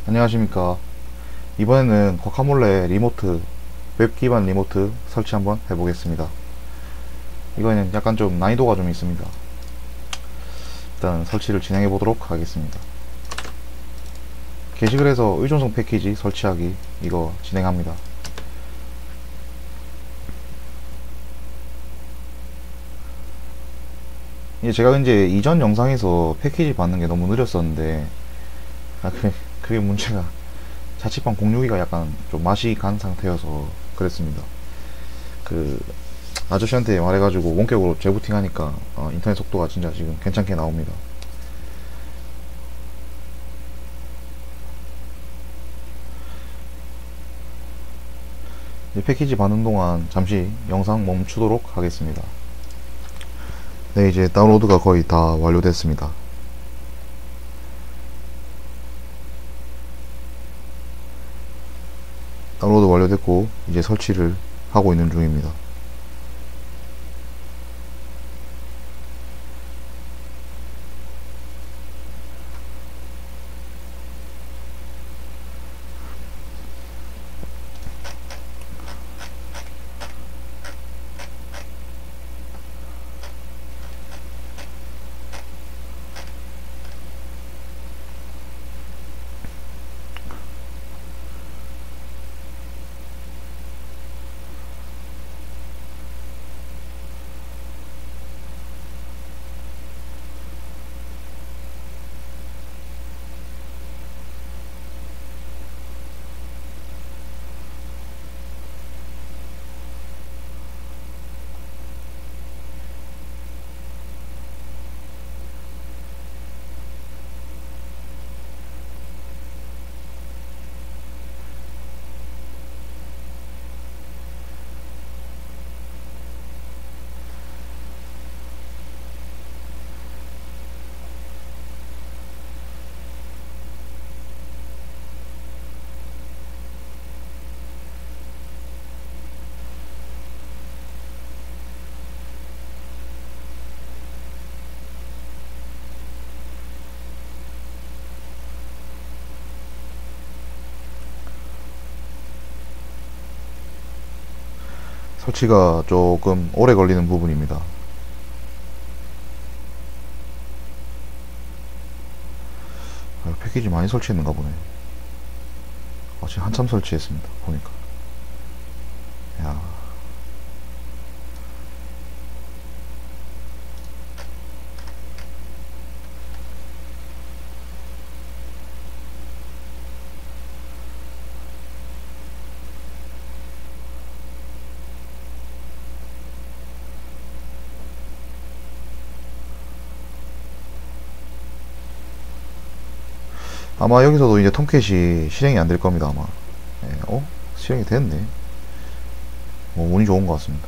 안녕하십니까. 이번에는 과카몰레 리모트, 웹 기반 리모트 설치 한번 해보겠습니다. 이거는 약간 좀 난이도가 좀 있습니다. 일단 설치를 진행해 보도록 하겠습니다. 게시글에서 의존성 패키지 설치하기 이거 진행합니다. 제가 이제 이전 영상에서 패키지 받는 게 너무 느렸었는데 그게 문제가 자취방 공유기가 약간 좀 맛이 간 상태여서 그랬습니다. 그 아저씨한테 말해가지고 원격으로 재부팅 하니까 인터넷 속도가 진짜 지금 괜찮게 나옵니다. 패키지 받는 동안 잠시 영상 멈추도록 하겠습니다. 네, 이제 다운로드가 거의 다 완료됐습니다. 다운로드 완료됐고 이제 설치를 하고 있는 중입니다. 설치가 조금 오래 걸리는 부분입니다. 패키지 많이 설치했는가 보네. 지금 한참 설치했습니다. 보니까. 야. 아마 여기서도 이제 톰캣이 실행이 안 될 겁니다, 아마. 실행이 됐네. 운이 좋은 것 같습니다.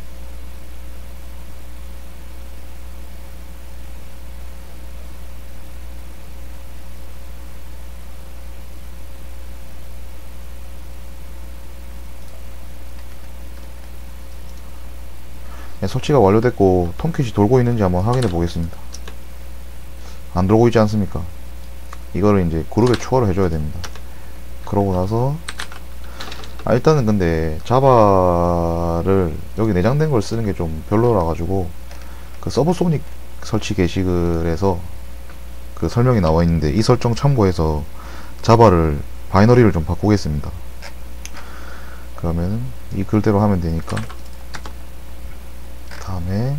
설치가 완료됐고 톰캣이 돌고 있는지 한번 확인해 보겠습니다. 안 돌고 있지 않습니까? 이거를 이제 그룹에 추가로 해줘야 됩니다. 그러고 나서 일단은 근데 자바를 여기 내장된 걸 쓰는 게 좀 별로라 가지고 그 서브소닉 설치 게시글에서 그 설명이 나와 있는데 이 설정 참고해서 자바를 바이너리를 좀 바꾸겠습니다. 그러면 이 글대로 하면 되니까 다음에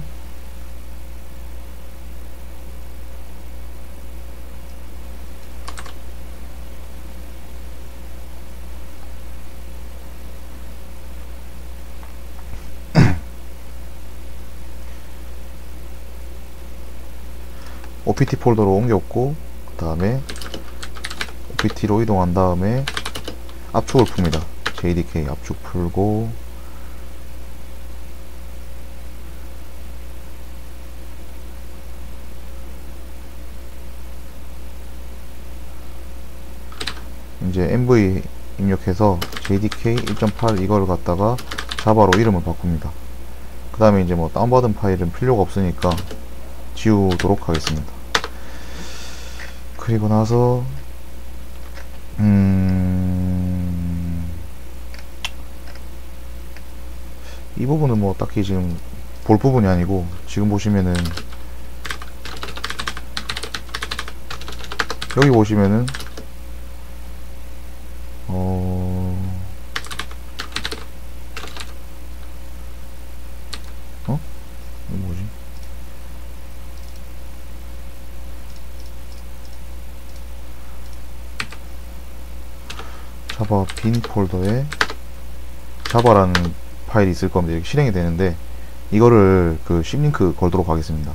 OPT 폴더로 옮겼고 그 다음에 OPT로 이동한 다음에 압축을 풉니다. JDK 압축 풀고 이제 MV 입력해서 JDK 1.8 이걸 갖다가 자바로 이름을 바꿉니다. 그 다음에 이제 뭐 다운받은 파일은 필요가 없으니까 지우도록 하겠습니다. 그리고 나서 이 부분은 뭐 딱히 지금 볼 부분이 아니고, 지금 보시면은 여기 보시면은 이거 뭐지? 자바 빈 폴더에 자바라는 파일이 있을 겁니다. 이렇게 실행이 되는데, 이거를 그 심링크 걸도록 하겠습니다.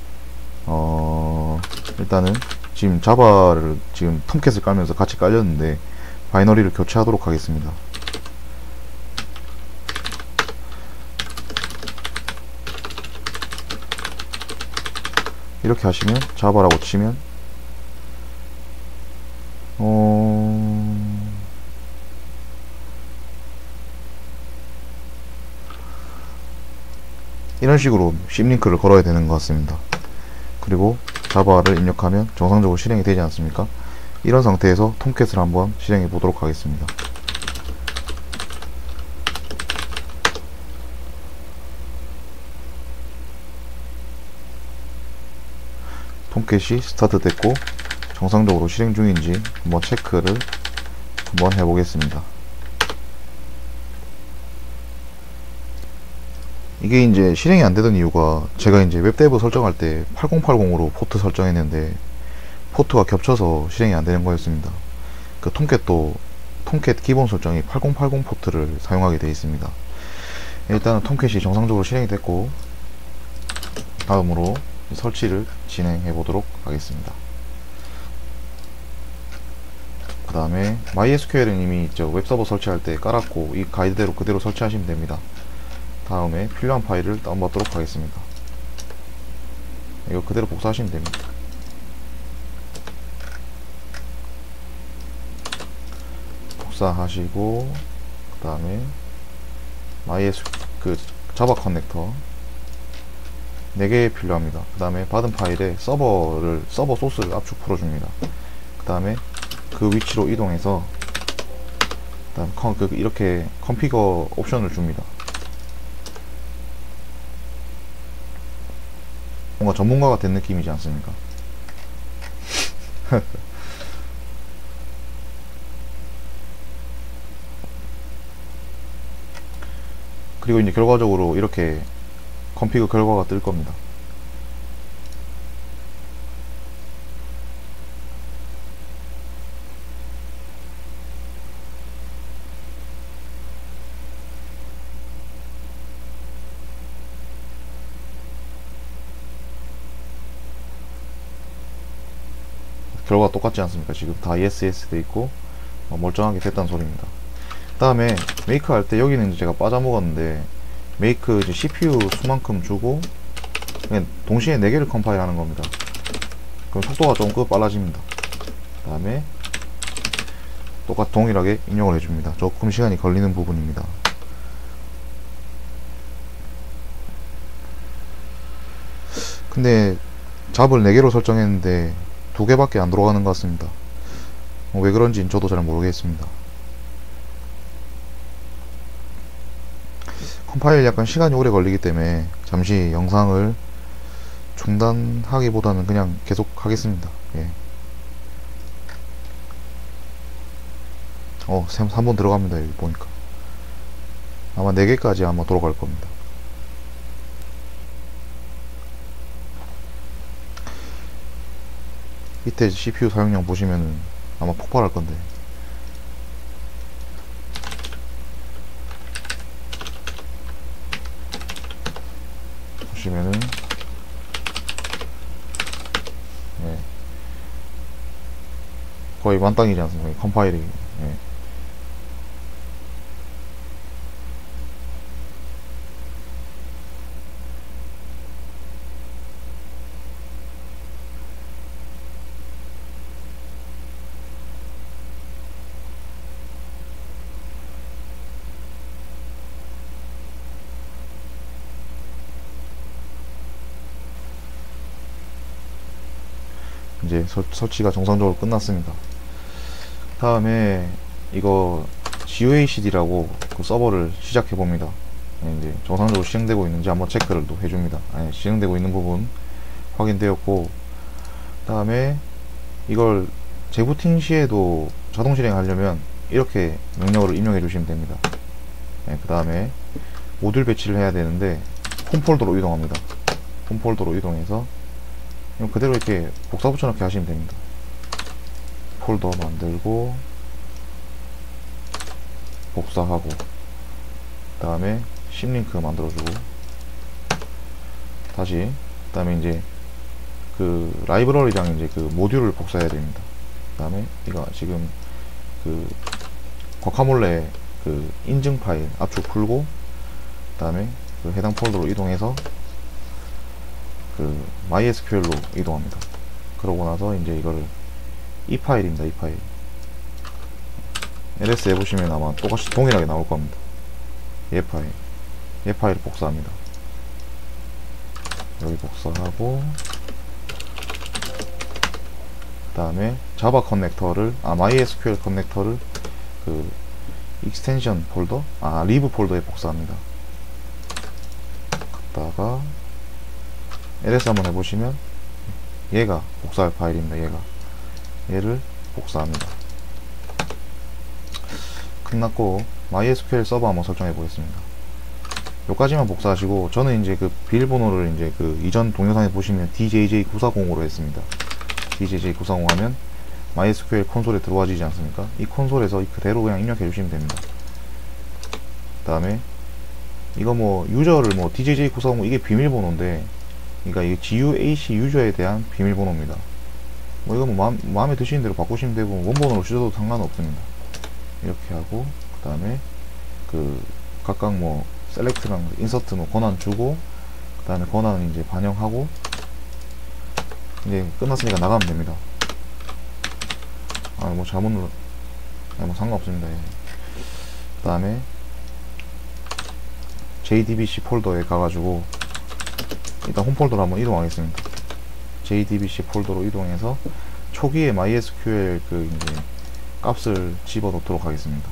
일단은 지금 자바를 지금 톰캣을 깔면서 같이 깔렸는데 바이너리를 교체하도록 하겠습니다. 이렇게 하시면 자바라고 치면 이런 식으로 심링크를 걸어야 되는 것 같습니다. 그리고 자바를 입력하면 정상적으로 실행이 되지 않습니까? 이런 상태에서 톰캣을 한번 실행해 보도록 하겠습니다. 톰캣이 스타트 됐고 정상적으로 실행 중인지 한번 체크를 한번 해보겠습니다. 이게 이제 실행이 안 되던 이유가, 제가 이제 웹데브 설정할 때 8080으로 포트 설정했는데 포트가 겹쳐서 실행이 안 되는 거였습니다. 그 톰캣도 톰캣 기본 설정이 8080 포트를 사용하게 되어 있습니다. 일단은 톰캣이 정상적으로 실행이 됐고, 다음으로 설치를 진행해 보도록 하겠습니다. 그 다음에 MySQL은 이미 저 웹서버 설치할 때 깔았고, 이 가이드대로 그대로 설치하시면 됩니다. 다음에 필요한 파일을 다운받도록 하겠습니다. 이거 그대로 복사하시면 됩니다. 복사하시고, 그 다음에 그 자바 커넥터 4개 필요합니다. 그 다음에 받은 파일에 서버 소스를 압축 풀어줍니다. 그 다음에 그 위치로 이동해서 그다음 이렇게 컨피거 옵션을 줍니다. 뭔가 전문가가 된 느낌이지 않습니까? 그리고 이제 결과적으로 이렇게 컨피그 결과가 뜰 겁니다. 결과가 똑같지 않습니까? 지금 다 yes 돼 있고 멀쩡하게 됐다는 소리입니다. 그 다음에 메이크 할 때 여기는 제가 빠져먹었는데, 메이크 이제 CPU 수만큼 주고 그냥 동시에 4개를 컴파일 하는 겁니다. 그럼 속도가 조금 빨라집니다. 그 다음에 동일하게 입력을 해줍니다. 조금 시간이 걸리는 부분입니다. 근데 잡을 4개로 설정했는데 2개밖에 안 들어가는 것 같습니다. 왜 그런지는 저도 잘 모르겠습니다. 컴파일 약간 시간이 오래 걸리기 때문에 잠시 영상을 중단하기보다는 그냥 계속 하겠습니다. 예. 3번 들어갑니다. 여기 보니까 아마 4개까지 아마 돌아갈 겁니다. 밑에 CPU 사용량 보시면은 아마 폭발할 건데, 보시면은 예, 거의 만땅이지 않습니까? 컴파일이. 예. 이제 설치가 정상적으로 끝났습니다. 다음에 이거 GUACD라고 그 서버를 시작해 봅니다. 이제 정상적으로 실행되고 있는지 한번 체크를 또 해줍니다. 실행되고 있는 부분 확인되었고, 그 다음에 이걸 재부팅 시에도 자동 실행하려면 이렇게 명령어를 입력해 주시면 됩니다. 그 다음에 모듈 배치를 해야 되는데 홈 폴더로 이동합니다. 홈 폴더로 이동해서 그대로 이렇게 복사 붙여넣기 하시면 됩니다. 폴더 만들고 복사하고, 그 다음에 심링크 만들어주고, 다시 그 다음에 이제 그 라이브러리랑 이제 그 모듈을 복사해야 됩니다. 그 다음에 이거 지금 그 과카몰레 그 인증 파일 압축 풀고, 그 다음에 그 해당 폴더로 이동해서 그 MySQL로 이동합니다. 그러고 나서 이제 이거를 이 파일입니다. 이 파일 ls 해보시면 아마 똑같이 동일하게 나올 겁니다. 얘 파일을 복사합니다. 여기 복사하고, 그 다음에 자바 커넥터를 MySQL 커넥터를 그 익스텐션 폴더 리브 폴더에 복사합니다. 갔다가 ls 한번 해보시면 얘가 복사할 파일입니다. 얘를 복사합니다. 끝났고 MySQL 서버 한번 설정해 보겠습니다. 요까지만 복사하시고, 저는 이제 그 비밀번호를 이제 그 이전 동영상에 보시면 DJJ940으로 했습니다. DJJ940 하면 MySQL 콘솔에 들어와지지 않습니까? 이 콘솔에서 그대로 그냥 입력해 주시면 됩니다. 그 다음에 이거 뭐 유저를 뭐 DJJ940 이게 비밀번호인데, 그러니까 이게 GUAC 유저에 대한 비밀번호입니다. 뭐 이거 뭐 마음에 드시는 대로 바꾸시면 되고 원본으로 쓰셔도 상관은 없습니다. 이렇게 하고, 그 다음에 그 각각 뭐 셀렉트랑 인서트 뭐 권한 주고, 그 다음에 권한은 이제 반영하고, 이제 끝났으니까 나가면 됩니다. 뭐 잘못 눌러 뭐 상관없습니다. 그 다음에 JDBC 폴더에 가가지고 일단 홈 폴더로 한번 이동하겠습니다. JDBC 폴더로 이동해서 초기에 MySQL 그 이제 값을 집어넣도록 하겠습니다.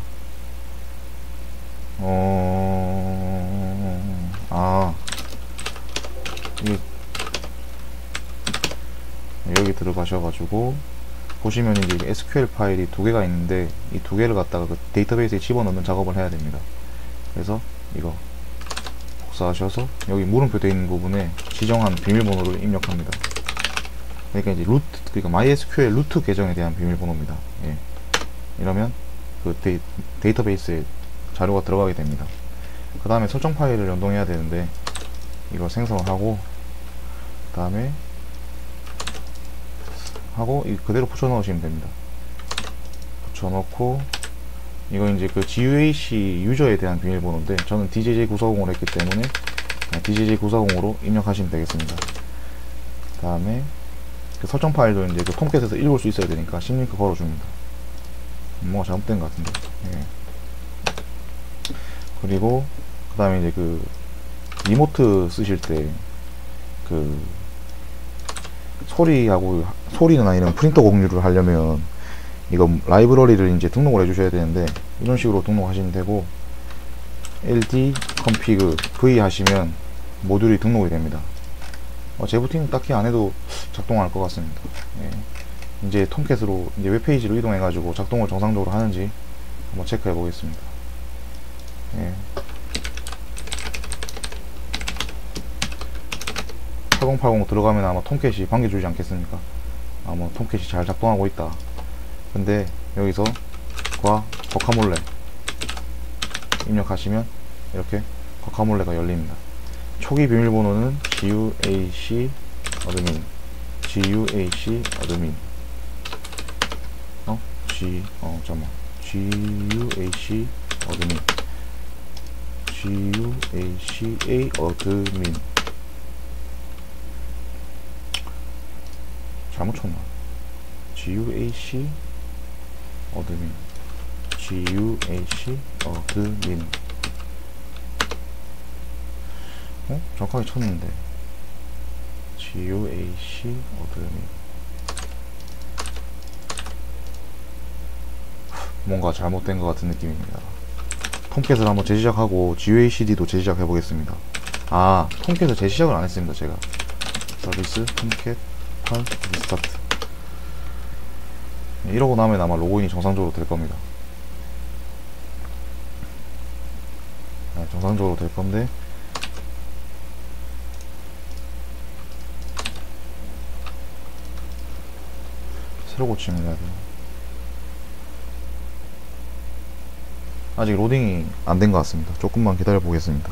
여기 들어가셔가지고 보시면 이제 SQL 파일이 두 개가 있는데, 이 두 개를 갖다가 그 데이터베이스에 집어넣는 작업을 해야 됩니다. 그래서 이거 복사하셔서 여기 물음표 되어 있는 부분에 지정한 비밀번호를 입력합니다. 그러니까 이제 그러니까 MySQL 루트 계정에 대한 비밀번호입니다. 이러면 그 데이터베이스에 자료가 들어가게 됩니다. 그 다음에 설정 파일을 연동해야 되는데 이거 생성을 하고, 그 다음에 그대로 붙여 넣으시면 됩니다. 붙여 넣고, 이거 이제 그 GUAC 유저에 대한 비밀번호인데 저는 DJJ940으로 했기 때문에 DJJ940으로 입력하시면 되겠습니다. 그 다음에 그 설정 파일도 이제 그 톰캣에서 읽을 수 있어야 되니까 심링크 걸어줍니다. 뭐가 잘못된 것 같은데. 그리고 그 다음에 이제 그 리모트 쓰실 때 그 소리는 아니면 프린터 공유를 하려면 이거 라이브러리를 이제 등록을 해주셔야 되는데, 이런 식으로 등록하시면 되고, ld config v 하시면 모듈이 등록이 됩니다. 재부팅 딱히 안 해도 작동할 것 같습니다. 이제 톰캣으로 이제 웹페이지로 이동해 가지고 작동을 정상적으로 하는지 한번 체크해 보겠습니다. 8080 들어가면 아마 톰캣이 반겨주지 않겠습니까? 뭐 톰캣이 잘 작동하고 있다. 근데 여기서 과카몰레 입력하시면 이렇게 과카몰레가 열립니다. 초기 비밀번호는 GUAC 어드민 GUAC 어드민 잠깐만 GUAC 어드민 GUACA 어드민 잘못 쳤나? GUAC 어드민 GUAC 어드민 정확하게 쳤는데 GUAC 어드민 뭔가 잘못된 것 같은 느낌입니다. 톰캣을 한번 재시작하고 GUACD도 재시작 해보겠습니다. 아, 톰캣을 재시작을 안 했습니다. 제가 서비스 톰캣 판 리스타트 이러고 나면 아마 로그인이 정상적으로 될 겁니다. 네, 정상적으로 될 건데 새로 고치면 해야 돼요. 아직 로딩이 안 된 것 같습니다. 조금만 기다려 보겠습니다.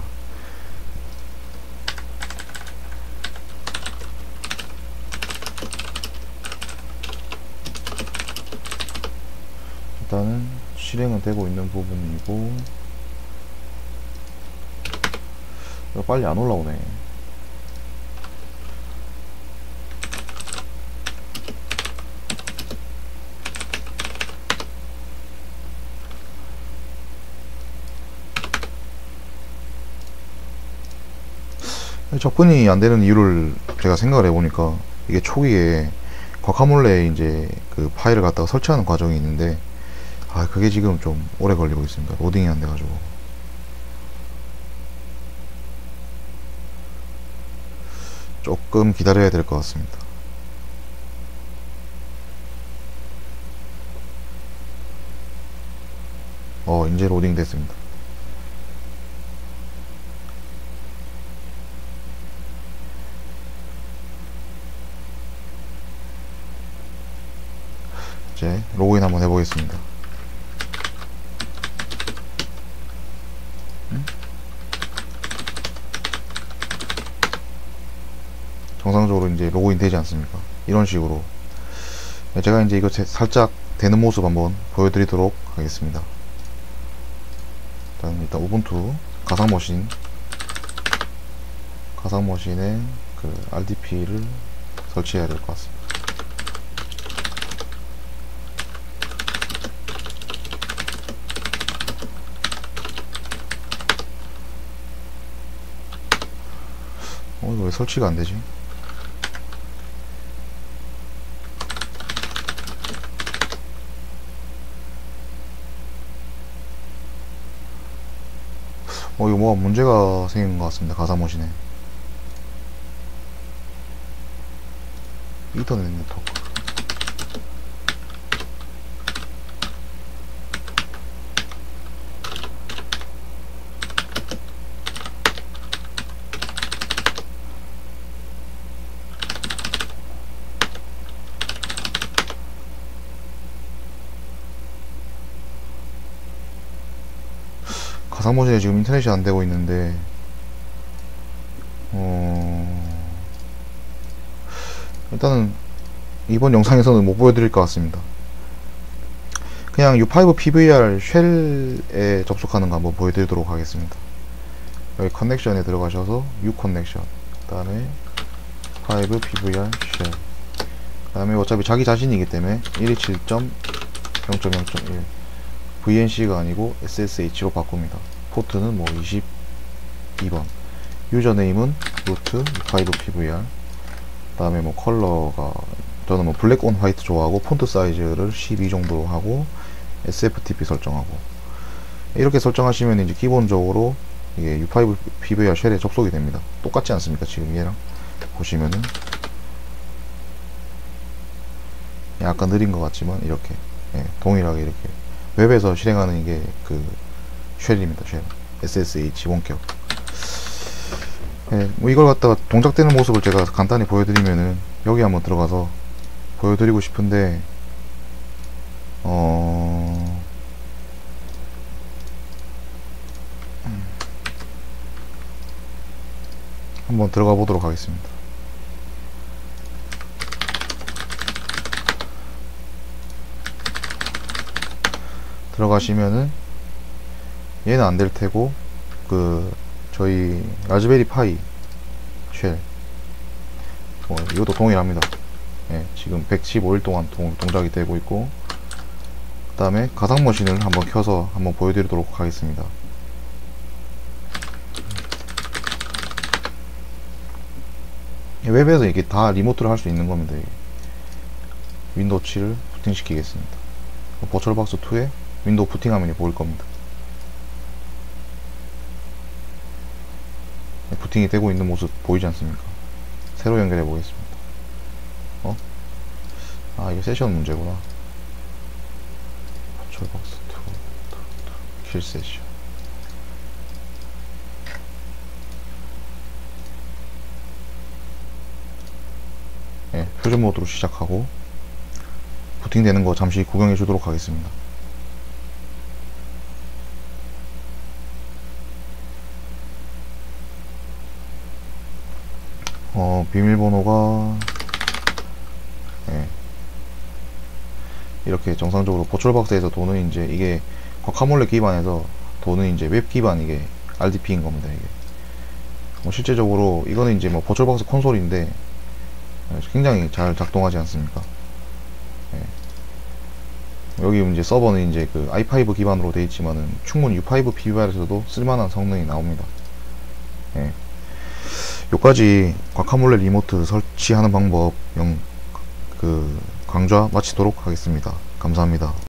일단은 실행은 되고 있는 부분이고 빨리 안 올라오네. 접근이 안 되는 이유를 제가 생각을 해보니까 이게 초기에 과카몰레에 이제 그 파일을 갖다가 설치하는 과정이 있는데 아 그게 지금 좀 오래 걸리고 있습니다. 로딩이 안 돼가지고 조금 기다려야 될 것 같습니다. 이제 로딩 됐습니다. 이제 로그인 한번 해보겠습니다. 정상적으로 이제 로그인 되지 않습니까? 이런 식으로 제가 이제 이거 살짝 되는 모습 한번 보여드리도록 하겠습니다. 일단 우분투 가상머신에 그 RDP를 설치해야 될 것 같습니다. 이거 왜 설치가 안 되지? 이거 뭐가 문제가 생긴 것 같습니다. 가상머신에 인터넷 네트워크 가상머신에 지금 인터넷이 안 되고 있는데 일단은 이번 영상에서는 못 보여드릴 것 같습니다. 그냥 U5 PVR 쉘에 접속하는 거 한번 보여드리도록 하겠습니다. 여기 커넥션에 들어가셔서 U 커넥션, 그 다음에 5 PVR 쉘, 그 다음에 어차피 자기 자신이기 때문에 127.0.0.1 VNC가 아니고 SSH로 바꿉니다. 포트는 뭐 22번, 유저네임은 루트 5 PVR, 그 다음에 뭐 컬러가 저는 뭐 블랙 온 화이트 좋아하고 폰트 사이즈를 12 정도 하고 SFTP 설정하고 이렇게 설정하시면 이제 기본적으로 이게 U5 PVR 쉘에 접속이 됩니다. 똑같지 않습니까? 지금 얘랑 보시면은 약간 느린 것 같지만 이렇게 동일하게 이렇게 웹에서 실행하는 이게 그 쉘입니다. 쉘 SSH 원격. 뭐 이걸 갖다가 동작되는 모습을 제가 간단히 보여드리면은 여기 한번 들어가서 보여드리고 싶은데 한번 들어가 보도록 하겠습니다. 들어가시면은 얘는 안 될 테고 그 저희 라즈베리 파이 쉘 이것도 동일합니다. 지금 115일 동안 동작이 되고 있고, 그 다음에 가상머신을 한번 켜서 한번 보여드리도록 하겠습니다. 웹에서 이게 다 리모트로 할 수 있는 겁니다. 윈도우 7을 부팅시키겠습니다. 버추얼박스 2에 윈도우 부팅 화면이 보일 겁니다. 부팅이 되고 있는 모습 보이지 않습니까? 새로 연결해 보겠습니다. 이게 세션 문제구나. 버추얼박스 2 킬 세션. 표준 모드로 시작하고 부팅되는 거 잠시 구경해 주도록 하겠습니다. 비밀번호가 이렇게 정상적으로 버추얼박스에서 도는 이제 이게 과카몰레 기반에서 도는 이제 웹 기반 이게 RDP인 겁니다. 이게 실제적으로 이거는 이제 버추얼박스 콘솔인데 굉장히 잘 작동하지 않습니까? 여기 이제 서버는 이제 그 i5 기반으로 되어 있지만은 충분히 U5 PBR에서도 쓸만한 성능이 나옵니다. 요까지 과카몰레 리모트 설치하는 방법 강좌 마치도록 하겠습니다. 감사합니다.